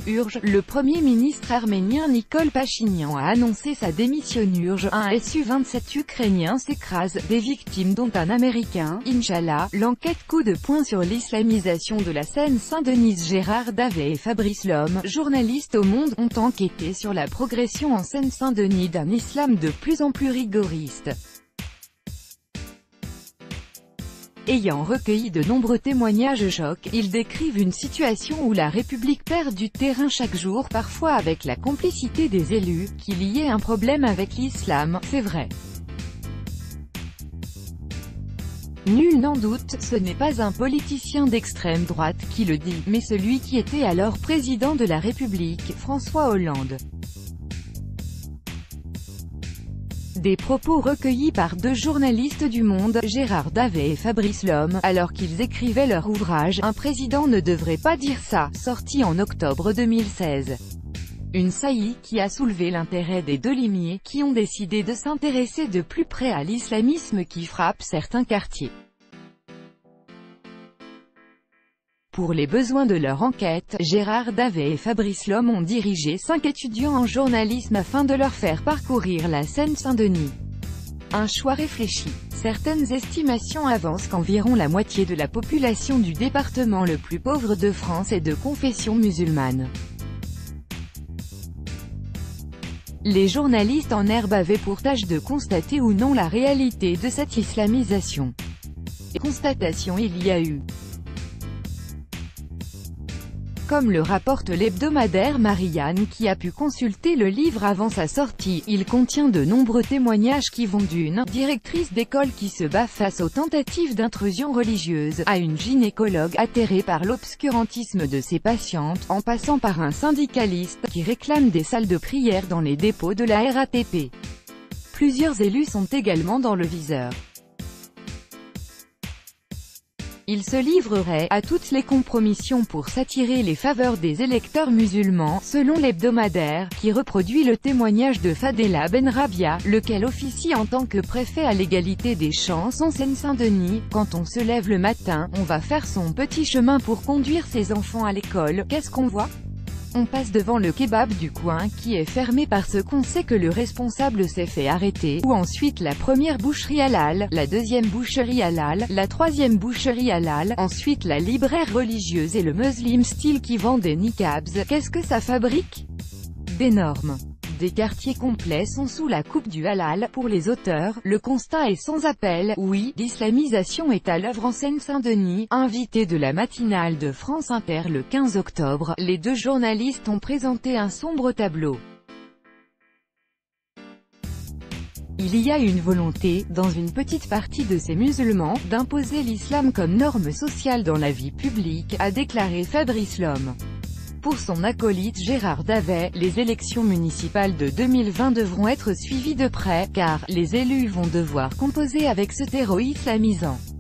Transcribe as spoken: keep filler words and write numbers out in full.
Urge, le Premier ministre arménien Nikol Pachinian a annoncé sa démission. Urge, un S U vingt-sept ukrainien s'écrase, des victimes dont un Américain, Inch'Allah. L'enquête coup de poing sur l'islamisation de la Seine-Saint-Denis. Gérard Davet et Fabrice Lhomme, journalistes au Monde, ont enquêté sur la progression en Seine-Saint-Denis d'un islam de plus en plus rigoriste. Ayant recueilli de nombreux témoignages chocs, ils décrivent une situation où la République perd du terrain chaque jour, parfois avec la complicité des élus. Qu'il y ait un problème avec l'islam, c'est vrai. Nul n'en doute, ce n'est pas un politicien d'extrême droite qui le dit, mais celui qui était alors président de la République, François Hollande. Des propos recueillis par deux journalistes du Monde, Gérard Davet et Fabrice Lhomme, alors qu'ils écrivaient leur ouvrage « Un président ne devrait pas dire ça », sorti en octobre deux mille seize. Une saillie qui a soulevé l'intérêt des deux limiers, qui ont décidé de s'intéresser de plus près à l'islamisme qui frappe certains quartiers. Pour les besoins de leur enquête, Gérard Davet et Fabrice Lhomme ont dirigé cinq étudiants en journalisme afin de leur faire parcourir la Seine-Saint-Denis. Un choix réfléchi. Certaines estimations avancent qu'environ la moitié de la population du département le plus pauvre de France est de confession musulmane. Les journalistes en herbe avaient pour tâche de constater ou non la réalité de cette islamisation. Et constatation il y a eu. Comme le rapporte l'hebdomadaire Marianne qui a pu consulter le livre avant sa sortie, il contient de nombreux témoignages qui vont d'une directrice d'école qui se bat face aux tentatives d'intrusion religieuse, à une gynécologue atterrée par l'obscurantisme de ses patientes, en passant par un syndicaliste qui réclame des salles de prière dans les dépôts de la R A T P. Plusieurs élus sont également dans le viseur. Il se livrerait à toutes les compromissions pour s'attirer les faveurs des électeurs musulmans, selon l'hebdomadaire, qui reproduit le témoignage de Fadela Benrabia, lequel officie en tant que préfet à l'égalité des chances en Seine-Saint-Denis. Quand on se lève le matin, on va faire son petit chemin pour conduire ses enfants à l'école. Qu'est-ce qu'on voit ? On passe devant le kebab du coin qui est fermé parce qu'on sait que le responsable s'est fait arrêter, ou ensuite la première boucherie halal, la deuxième boucherie halal, la troisième boucherie halal, ensuite la libraire religieuse et le Muslim Style qui vend des niqabs. Qu'est-ce que ça fabrique? Des normes. Des quartiers complets sont sous la coupe du halal. Pour les auteurs, le constat est sans appel. Oui, l'islamisation est à l'œuvre en Seine-Saint-Denis. Invités de la matinale de France Inter le quinze octobre, les deux journalistes ont présenté un sombre tableau. Il y a une volonté, dans une petite partie de ces musulmans, d'imposer l'islam comme norme sociale dans la vie publique, a déclaré Fabrice Lhomme. Pour son acolyte Gérard Davet, les élections municipales de deux mille vingt devront être suivies de près, car les élus vont devoir composer avec ce terreau islamisant.